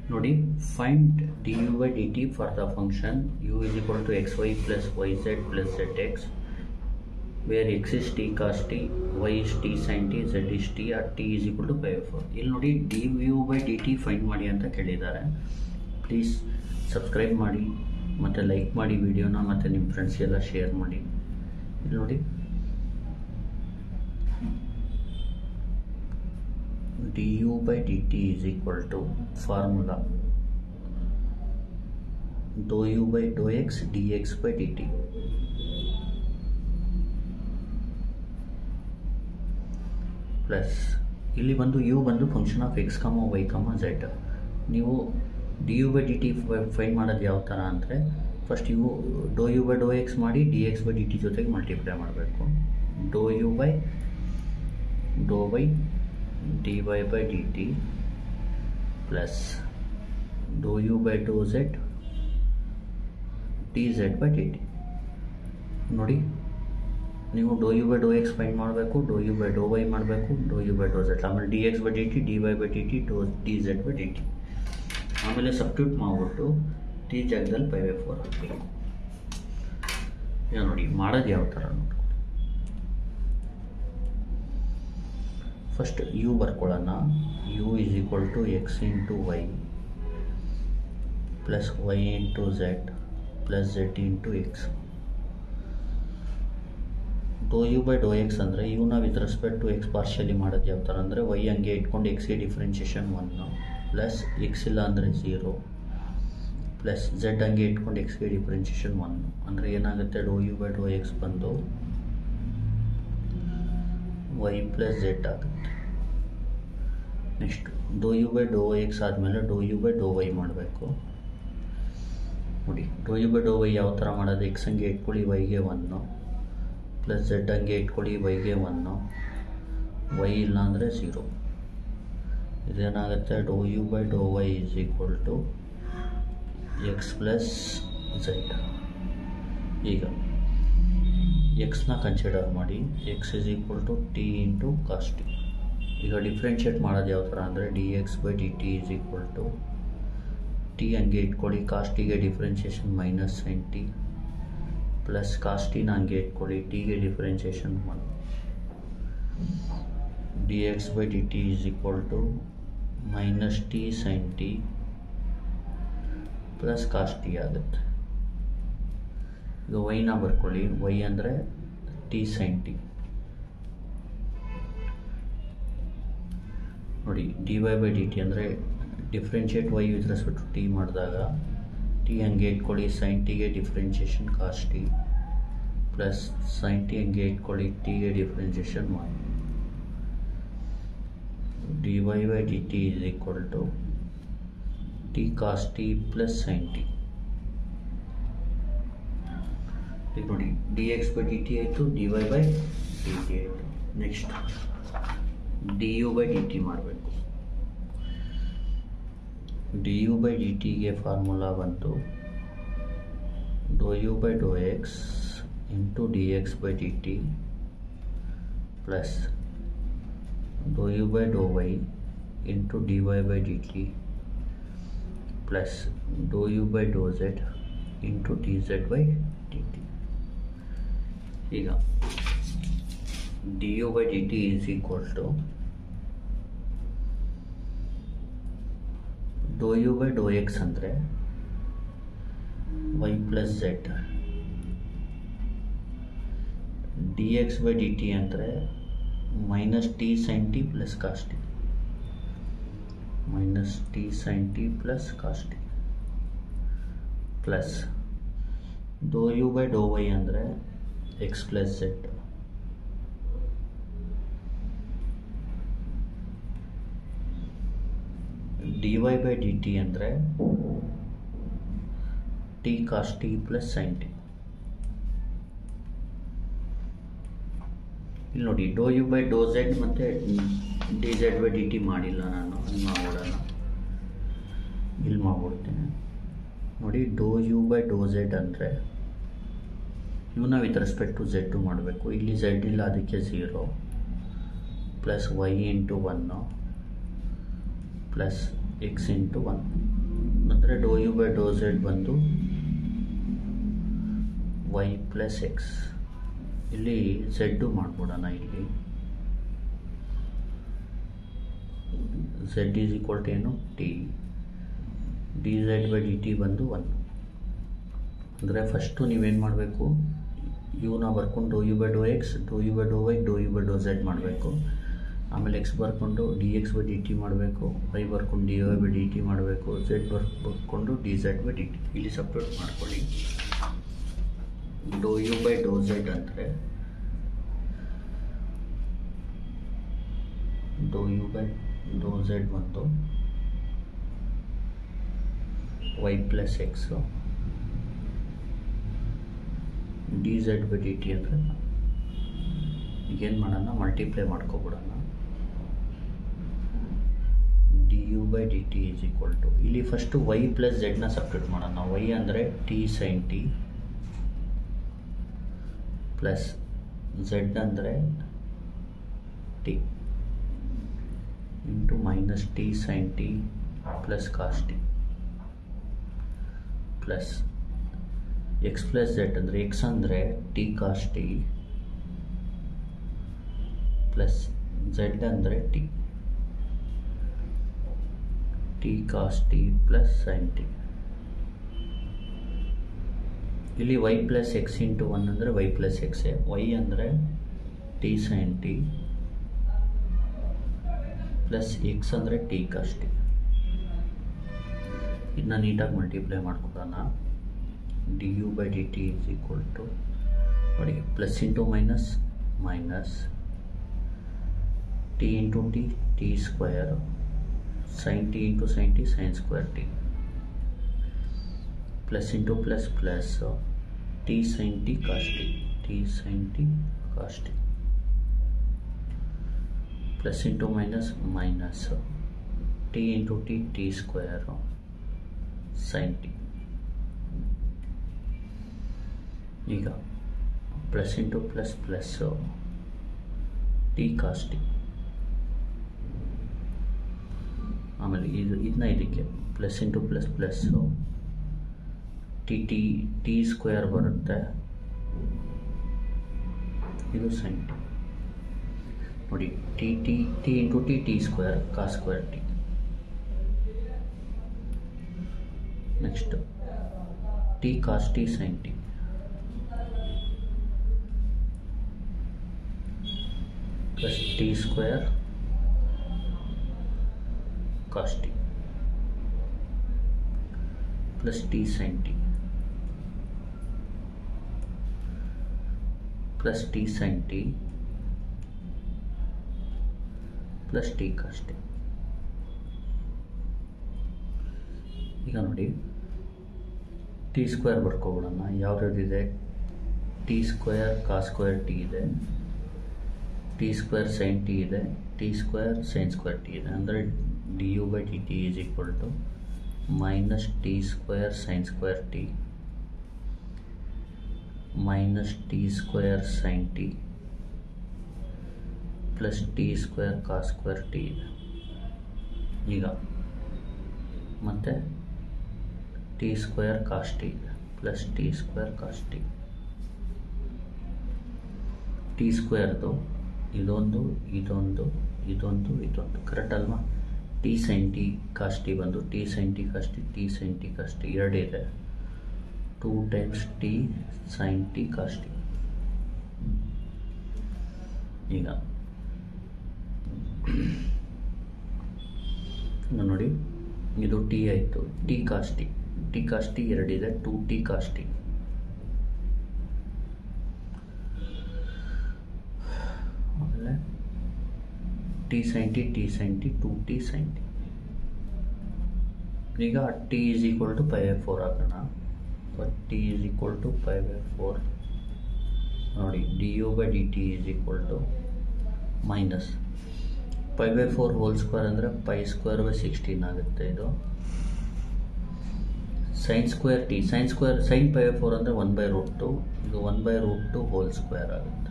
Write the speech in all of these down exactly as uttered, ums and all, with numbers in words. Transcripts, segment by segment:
ನೋಡಿ, find d u by d t for the function u is equal to x y plus y z plus z x where x is t cos t, y is t sine t, z is t or t is equal to pi four. ಇಲ್ಲಿ ನೋಡಿ d u by d t find ಮಾಡಿ ಅಂತ ಕೇಳಿದ್ದಾರೆ. Please subscribe ಮಾಡಿ ಮತ್ತು like ಮಾಡಿ ವಿಡಿಯೋನ, ಮತ್ತು ನಿಮ್ಮ ಫ್ರೆಂಡ್ಸ್ಗೆಲ್ಲ ಶೇರ್ ಮಾಡಿ. ಇಲ್ಲಿ ನೋಡಿ du by dt is equal to formula dou u by dou x dx by dt plus ಇಲ್ಲಿ ಬಂದು ಯು ಬಂದು function of x comma y comma z. ನೀವು d u by d t find ಮಾಡೋದು ಯಾವ ಥರ ಅಂದರೆ, first u do u by Dow x ಮಾಡಿ d x by d t ಜೊತೆಗೆ ಮಲ್ಟಿಪ್ಲೈ ಮಾಡಬೇಕು. Do u by Dow y dy by dt plus Dow u by Dow z d z by d t. ನೋಡಿ, ನೀವು do u by Dow x find ಮಾಡಬೇಕು, do u by Dow y ಮಾಡಬೇಕು, do u by Dow z, ಆಮೇಲೆ d x by d t, d y by d t, do d z by d t, ಆಮೇಲೆ substitute ಮಾಡಿಬಿಟ್ಟು t ಜಾಗದಲ್ಲಿ pi by four ಹಾಕಬೇಕು. ಈಗ ನೋಡಿ ಮಾಡೋದು ಯಾವ ಥರ ನೋಡಿ. ಫಸ್ಟ್ ಯು ಬರ್ಕೊಳ್ಳೋಣ. U is equal to x into y plus y into z plus z into x. Dow u by Dow x ಅಂದರೆ ಯುನ with respect to x partially ಮಾಡೋದು ಯಾವ ಥರ ಅಂದರೆ, ವೈ ಹಂಗೆ ಇಟ್ಕೊಂಡು ಎಕ್ಸ್ಗೆ ಡಿಫ್ರೆನ್ಷಿಯೇಷನ್ ಒನ್ನು ಪ್ಲಸ್ ಎಕ್ಸ್ ಇಲ್ಲ ಅಂದರೆ ಝೀರೋ ಪ್ಲಸ್ ಝೆಡ್ ಹಂಗೆ ಇಟ್ಕೊಂಡು ಎಕ್ಸ್ಗೆ ಡಿಫ್ರೆನ್ಷಿಯೇಷನ್ ಒನ್ನು. ಅಂದರೆ ಏನಾಗುತ್ತೆ, do u by Dow x ಬಂದು ವೈ ಪ್ಲಸ್ ಝೆಡ್ ಆಗುತ್ತೆ. Next do u by Dow x ಆದಮೇಲೆ do u by Dow y ಮಾಡಬೇಕು. ನೋಡಿ, ಡೋ ಯು ಬೈ ಡೋ ವೈ ಯಾವ ಥರ ಮಾಡೋದು, ಎಕ್ಸ್ ಹಂಗೆ ಇಟ್ಕೊಳ್ಳಿ ವೈಗೆ ಒನ್ನು ಪ್ಲಸ್ ಝೆಡ್ ಹಂಗೆ ಇಟ್ಕೊಳ್ಳಿ ವೈಗೆ ಒನ್ನು, ವೈ ಇಲ್ಲ ಅಂದರೆ ಝೀರೋ. ಇದೇನಾಗುತ್ತೆ, do u by Dow y is equal to x plus z. ಈಗ ಎಕ್ಸ್ನ ಕನ್ಸಿಡರ್ ಮಾಡಿ, x is equal to t into cos t. ಈಗ ಡಿಫ್ರೆನ್ಷಿಯೇಟ್ ಮಾಡೋದು ಯಾವ ಥರ ಅಂದರೆ, d x by d t is equal to t ಹಂಗೆ ಇಟ್ಕೊಳ್ಳಿ, ಕಾಸ್ ಟಿಗೆ differentiation minus sine t plus cos ಟಿನ ಹಂಗೆ ಇಟ್ಕೊಳ್ಳಿ, ಟಿಗೆ differentiation one. D x by d t is equal to minus t sine t plus cos t ಆಗುತ್ತೆ. ಈಗ ವೈನ ಬರ್ಕೊಳ್ಳಿ, ವೈ ಅಂದರೆ ಟಿ ಸೈನ್ ಟಿ. ನೋಡಿ, d y by d t ಅಂದರೆ differentiate y with respect to t ಮಾಡಿದಾಗ t ಹಂಗೆ ಇಟ್ಕೊಳ್ಳಿ, ಸೈನ್ ಟಿಗೆ differentiation cos t plus sine t ಹಂಗೆ ಇಟ್ಕೊಳ್ಳಿ, ಟಿಗೆ differentiation one. D y by d t is equal to t cos t plus sine t. ಈಗ ನೋಡಿ, d x by d t ಆಯಿತು, d y by d t ಆಯಿತು. Next d u by d t ಮಾಡಬೇಕು. D u by d ಟಿಗೆ formula ಬಂತು doe u by Dow x into d x by d t plus Dow u by Dow y into d y by d t plus Dow u by Dow z into d z by d t. ಈಗ d u by d t is equal to doe u by Dow x ಅಂದರೆ y plus z, D x by d t ಅಂದರೆ minus t sine t plus cos t, minus t sine t plus cos t plus Dow u by Dow y ಅಂದರೆ x plus z, d y by d t ಅಂದರೆ t cos t plus sine t. ಇಲ್ಲಿ ನೋಡಿ, ಡೋ u by Dow z ಮತ್ತು d z by d t ಮಾಡಿಲ್ಲ ನಾನು, ಇಲ್ಲಿ ಮಾಡ್ಬಿಡೋಣ, ಇಲ್ಲಿ ಮಾಡ್ಬಿಡ್ತೀನಿ. ನೋಡಿ, ಡೋ ಯು ಬೈ ಡೋ ಝೆಡ್ ಅಂದರೆ ಇವನ್ನ ವಿತ್ ರೆಸ್ಪೆಕ್ಟ್ ಟು ಝೆಡ್ಡು ಮಾಡಬೇಕು. ಇಲ್ಲಿ ಝೆಡ್ ಇಲ್ಲ, ಅದಕ್ಕೆ zero plus y into one plus x into one. ಅಂದರೆ doe u by Dow z ಬಂದು ವೈ ಪ್ಲಸ್ ಎಕ್ಸ್. ಇಲ್ಲಿ ಝೆಡ್ಡು ಮಾಡ್ಬಿಡೋಣ. ಇಲ್ಲಿ ಝೆಡ್ ಈಸ್ ಈಕ್ವಲ್ ಟು ಏನು t, d z by d t ಬಂದು ಒನ್. ಅಂದರೆ ಫಸ್ಟು ನೀವೇನು ಮಾಡಬೇಕು, ಯುನ ಬರ್ಕೊಂಡು doe u by Dow x, Dow u by Dow y, doe u by Dow z ಮಾಡಬೇಕು. ಆಮೇಲೆ ಎಕ್ಸ್ ಬರ್ಕೊಂಡು d x by d t ಮಾಡಬೇಕು, ವೈ ಬರ್ಕೊಂಡು d y by d t ಮಾಡಬೇಕು, ಝೆಡ್ ಬರ್ ಬರ್ಕೊಂಡು d z by d t. ಇಲ್ಲಿ separate ಮಾಡ್ಕೊಳ್ಳಿ. Doe u by Dow z ಅಂದರೆ doe u by Dow z ಬಂದು y plus x, d z by d t ಅಂದರೆ ಏನು ಮಾಡೋಣ, ಮಲ್ಟಿಪ್ಲೈ ಮಾಡ್ಕೊಬಿಡೋಣ. D u by d t is equal to, ಇಲ್ಲಿ first y plus ಝೆಡ್ನ separate ಮಾಡೋಣ. Y ಅಂದರೆ t sine t plus z ಅಂದರೆ t into minus t sine t plus cos t plus x plus z ಅಂದರೆ x ಅಂದರೆ t cos t plus z ಅಂದರೆ t t cos t plus sine t. ಇಲ್ಲಿ y plus x into one ಅಂದರೆ y plus ಎಕ್ಸೇ, y ಅಂದರೆ t sine t plus x ಅಂದರೆ t cos t. ಇದನ್ನ ನೀಟಾಗಿ ಮಲ್ಟಿಪ್ಲೈ ಮಾಡ್ಕೊಡೋಣ. D u by d t is equal to ನೋಡಿ plus into minus minus t into t t square sin t into sin t sin square t plus into plus plus uh, t sin t cos t t sin t cos t plus into minus minus uh, t into t t square uh, sin t. ಈಗ plus into plus plus uh, t cos t. ಆಮೇಲೆ ಇದು ಇದನ್ನ ಇದಕ್ಕೆ plus into plus plus t t t square ಬರುತ್ತೆ, ಇದು sine t. ನೋಡಿ t t t into t t square cos square t. Next t cos t sine t plus t square cos t plus t sin t plus t sin t plus t cos t. ಈಗ ನೋಡಿ t square ಬರ್ಕೊಬಿಡೋಣ. ಯಾವ್ದಿದೆ, t square cos square t ಇದೆ, t square sine t ಇದೆ, t square sine square t ಇದೆ. ಅಂದರೆ d u by d t is equal to minus t square sine square t minus t square sine t plus t square cos square t ಇದೆ. ಈಗ ಮತ್ತೆ t square cos t ಇದೆ plus t square cos t. T ಸ್ಕ್ವೇರ್ದು ಇದೊಂದು ಇದೊಂದು ಇದೊಂದು ಇದೊಂದು correct ಅಲ್ವಾ. T sine t cos t ಬಂದು t sine t cos t t sine t cos t ಎರಡಿದೆ. Two times t sine t cos t. ಈಗ ನೋಡಿ ಇದು ಟಿ ಆಯಿತು, t cos t t cos t ಎರಡಿದೆ, ಟೂ ಟಿ ಕಾಸ್ ಟಿ. ಆಮೇಲೆ t sine t t sine t two t sine t. ಈಗ t is equal to pi by four ಹಾಕೋಣ. T is equal to pi by four. ನೋಡಿ d u by d t is equal to minus pi by four whole square ಅಂದರೆ pi square by sixteen ಆಗುತ್ತೆ. ಇದು sine square t sine square sine pi by four ಅಂದರೆ one by root two, ಇದು one by root two whole square ಆಗುತ್ತೆ.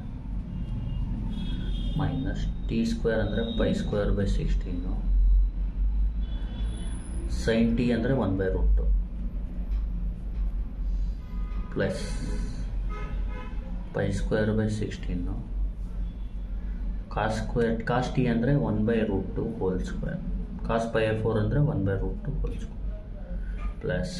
Minus t square ಅಂದರೆ pi square by sixteen sine t ಅಂದರೆ one by root two plus pi square by sixteen cos square cos t ಅಂದರೆ one by root two whole square cos pi a four ಅಂದರೆ one by root two whole square plus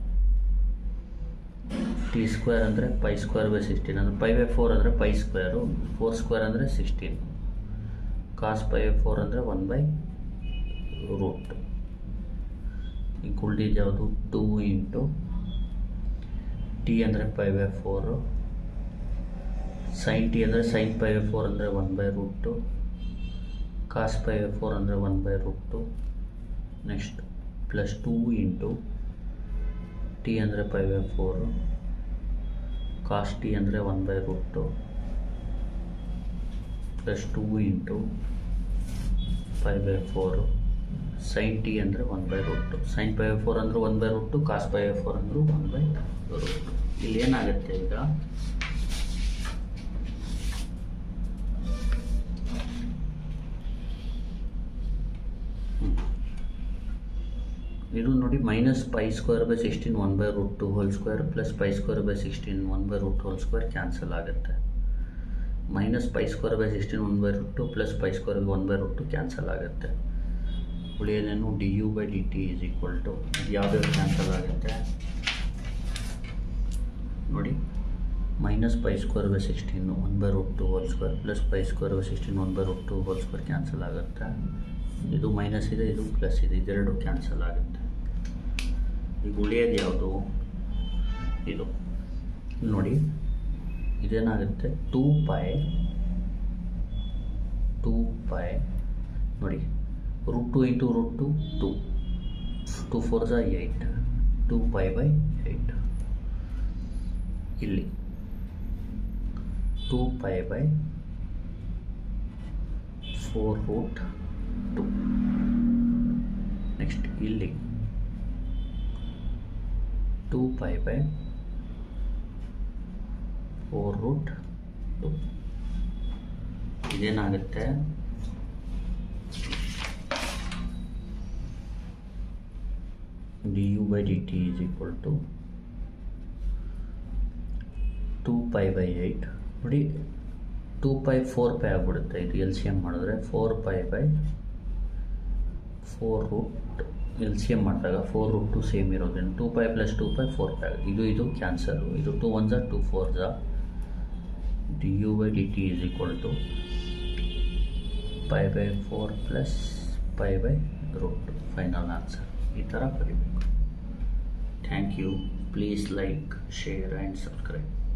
t square ಅಂದರೆ pi square by sixteen ಅಂದರೆ pi by four ಅಂದರೆ pi square four square ಅಂದರೆ sixteen cos pi by four ಅಂದರೆ one by root ಈಗ ಉಳಿದಿದ್ದು ಯಾವುದು two into t ಅಂದರೆ pi by four sine t ಅಂದರೆ ಸೈನ್ ಪೈ ಬೈ ಫೋರ್ ಅಂದರೆ one by root two cos pi by four ಅಂದರೆ one by root two next plus two into t ಅಂದರೆ pi by four cos t ಅಂದರೆ one by root two plus two into pi by four sine t ಅಂದರೆ one by root two sine pi by four ಅಂದರೆ one by root two cos pi by four ಅಂದರೆ one by root two ಇಲ್ಲಿ ಏನಾಗುತ್ತೆ ಈಗ ಇದು ನೋಡಿ minus pi square by sixteen one by root two whole square plus pi square by sixteen one by root whole square cancel ಆಗುತ್ತೆ minus pi square by sixteen one by root two plus pi square by one by root two cancel ಆಗುತ್ತೆ ಉಳಿಯೋದೇನು d u by d t is equal to ಯಾವ್ಯಾವ cancel ಆಗುತ್ತೆ ನೋಡಿ minus pi square by sixteen one by root two whole square plus pi square by sixteen one by root two whole square cancel ಆಗುತ್ತೆ ಇದು minus ಇದೆ ಇದು plus ಇದೆ ಇದೆರಡು cancel ಆಗುತ್ತೆ ಈಗ ಉಳಿಯೋದು ಯಾವುದು ಇದು ನೋಡಿ ಇದೇನಾಗುತ್ತೆ ಟೂ ಪೈ ಟೂ ಪೈ ನೋಡಿ root two into root two two two four ಝಾ eight two pi by eight ಇಲ್ಲಿ two pi by four root two next ಇಲ್ಲಿ two pi by four root two ಇದೇನಾಗುತ್ತೆ d u by d t is equal to two pi by eight ನೋಡಿ two pi four pi ಆಗಿಬಿಡುತ್ತೆ ಇದು L C M ಮಾಡಿದ್ರೆ four pi by four root L C M ಮಾಡಿದಾಗ four root two same ಇರೋದೇನು two pi plus two pi four pi ಇದು ಇದು cancel ಇದು two one ಝಾ ಟೂ ಫೋರ್ ಝಾ d u by d t is equal to pi by four plus pi by root final answer ಈ ಥರ ಬರೀಬೇಕು thank you please like share and subscribe